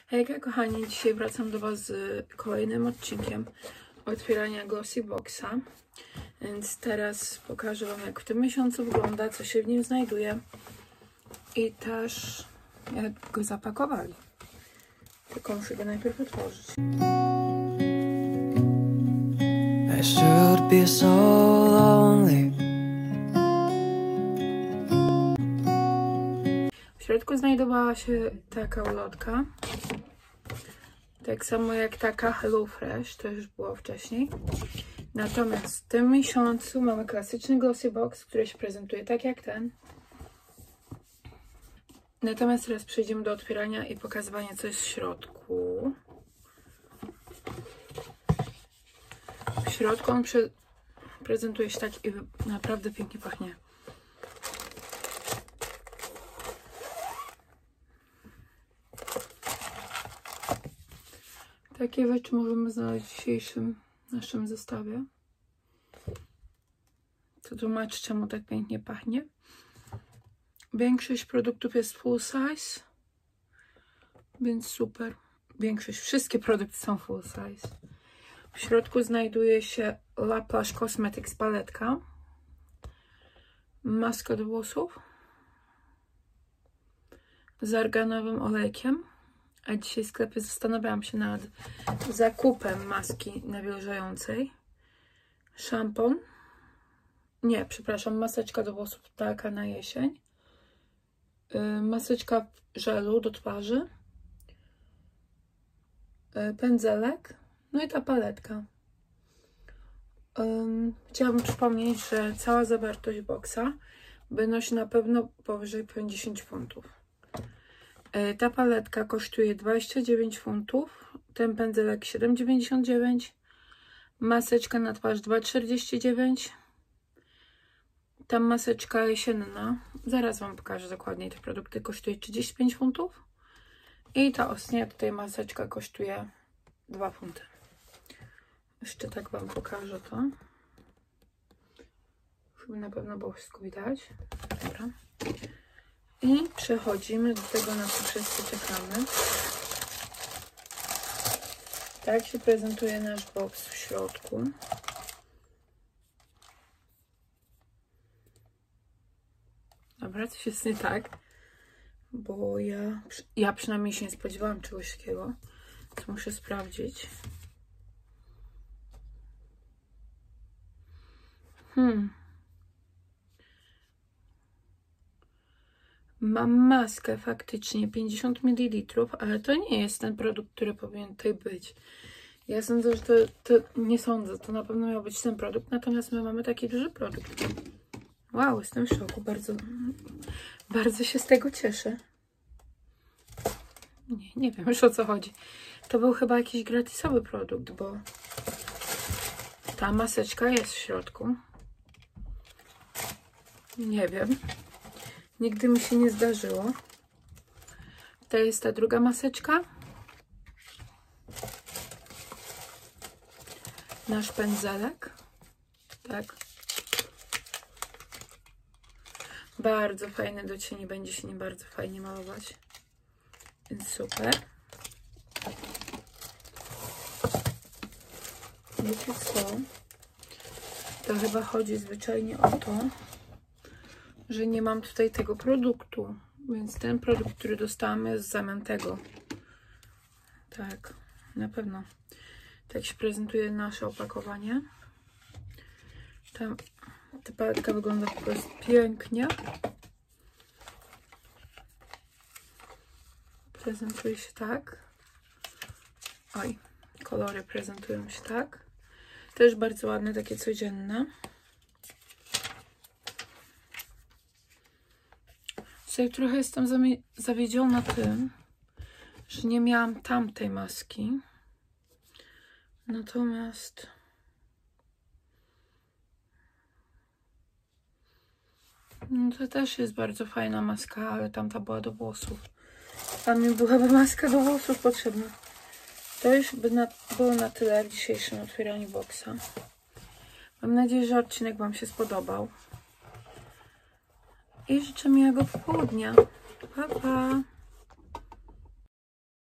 Hejka kochani, dzisiaj wracam do Was z kolejnym odcinkiem otwierania Glossy Boxa. Więc teraz pokażę Wam, jak w tym miesiącu wygląda, co się w nim znajduje i też jak go zapakowali. Tylko muszę go najpierw otworzyć. I should be so lonely. W środku znajdowała się taka ulotka. Tak samo jak taka Hello Fresh, to już było wcześniej. Natomiast w tym miesiącu mamy klasyczny Glossy Box, który się prezentuje tak jak ten. Natomiast teraz przejdziemy do otwierania i pokazywania, co jest w środku. W środku on prezentuje się tak i naprawdę pięknie pachnie. Takie rzeczy możemy znaleźć w dzisiejszym naszym zestawie. To tłumaczy, czemu tak pięknie pachnie. Większość produktów jest full size, więc super. Wszystkie produkty są full size. W środku znajduje się Laplash Cosmetics paletka, maska do włosów z arganowym olejkiem. A dzisiaj w sklepie zastanawiałam się nad zakupem maski nawilżającej. Szampon. Nie, przepraszam, maseczka do włosów taka na jesień. Maseczka żelu do twarzy. Pędzelek. No i ta paletka. Chciałabym przypomnieć, że cała zawartość boxa wynosi na pewno powyżej 50 funtów. Ta paletka kosztuje 29 funtów, ten pędzelek 7,99, maseczka na twarz 2,49, ta maseczka jesienna, zaraz Wam pokażę dokładnie te produkty, kosztuje 35 funtów i ta ostatnia tutaj maseczka kosztuje 2 funty. Jeszcze tak Wam pokażę to, żeby na pewno było wszystko widać. Dobra. I przechodzimy do tego, na co wszyscy czekamy. Tak się prezentuje nasz box w środku. Dobra, coś jest nie tak, bo ja przynajmniej się nie spodziewałam czegoś takiego, co muszę sprawdzić. Mam maskę faktycznie 50 ml, ale to nie jest ten produkt, który powinien tutaj być. Ja sądzę, że nie sądzę, to na pewno miał być ten produkt, natomiast my mamy taki duży produkt. Wow, jestem w szoku, bardzo się z tego cieszę. Nie wiem już, o co chodzi. To był chyba jakiś gratisowy produkt, bo ta maseczka jest w środku. Nie wiem. Nigdy mi się nie zdarzyło. To jest ta druga maseczka. Nasz pędzelek. Tak. Bardzo fajny do cieni. Będzie się nie bardzo fajnie malować. Więc super. Wiecie co? To chyba chodzi zwyczajnie o to, że nie mam tutaj tego produktu, więc ten produkt, który dostałam, jest w zamian tego. Tak, na pewno. Tak się prezentuje nasze opakowanie. Ta paletka wygląda po prostu pięknie. Prezentuje się tak. Oj, kolory prezentują się tak. Też bardzo ładne, takie codzienne. Tutaj trochę jestem zawiedziona tym, że nie miałam tamtej maski. Natomiast no to też jest bardzo fajna maska, ale tamta była do włosów. A mi byłaby maska do włosów potrzebna. To już by było na tyle w dzisiejszym otwieraniu boxa. Mam nadzieję, że odcinek Wam się spodobał. I życzę miłego popołudnia. Pa, pa!